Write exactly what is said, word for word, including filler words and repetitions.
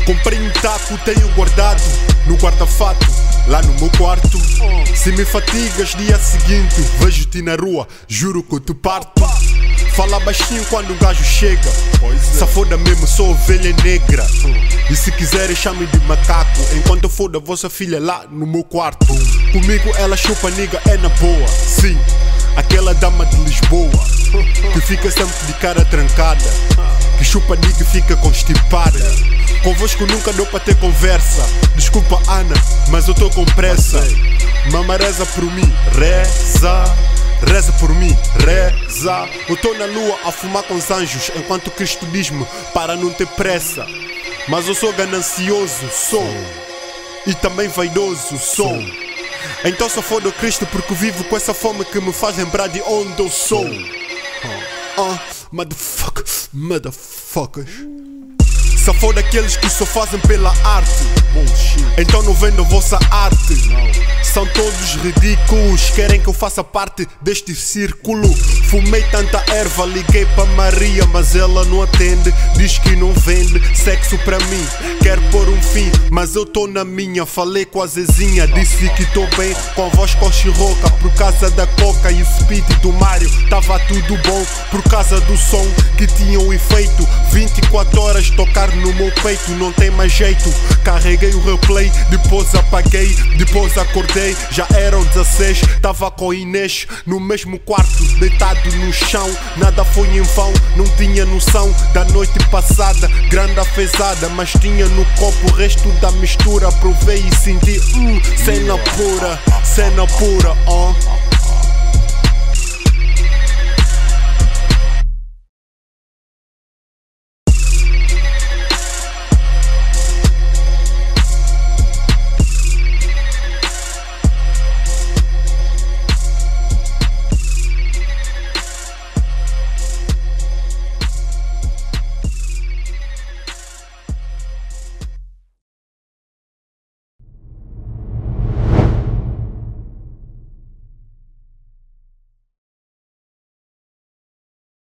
Comprei um taco, tenho guardado no guarda-fato, lá no meu quarto. Se me fatigas dia seguinte, vejo-te na rua, juro que eu te parto. Fala baixinho quando um gajo chega, se foda mesmo, sou ovelha negra. E se quiserem chame de macaco, enquanto eu for da vossa filha lá no meu quarto. Comigo ela chupa niga, é na boa, sim, aquela dama de Lisboa que fica sempre de cara trancada, que chupa niga e fica constipada. Convosco nunca deu para ter conversa. Desculpa Ana, mas eu tô com pressa. Mama reza por mim, reza. Reza por mim, reza. Eu tô na lua a fumar com os anjos, enquanto Cristo diz-me para não ter pressa. Mas eu sou ganancioso, sou, e também vaidoso, sou. Então só foda o Cristo porque vivo com essa fome que me faz lembrar de onde eu sou. Ah, uh, motherfucker, motherfuckers. Só foda aqueles que só fazem pela arte. Bullshit. Então não vendo a vossa arte. Não. São todos ridículos, querem que eu faça parte deste círculo. Fumei tanta erva, liguei pra Maria, mas ela não atende, diz que não vende sexo pra mim, quer pôr um fim, mas eu tô na minha. Falei com a Zezinha, disse que tô bem com a voz cochirroca, por causa da coca e o speed do Mário. Tava tudo bom por causa do som que tinha um efeito. Vinte e quatro horas tocar no meu peito, não tem mais jeito. Carreguei o replay, depois apaguei, depois acordei. Já eram dezesseis, tava com Inês no mesmo quarto, deitado no chão. Nada foi em vão, não tinha noção da noite passada, grande afesada, mas tinha no copo o resto da mistura. Provei e senti, hum, cena pura, cena pura, oh.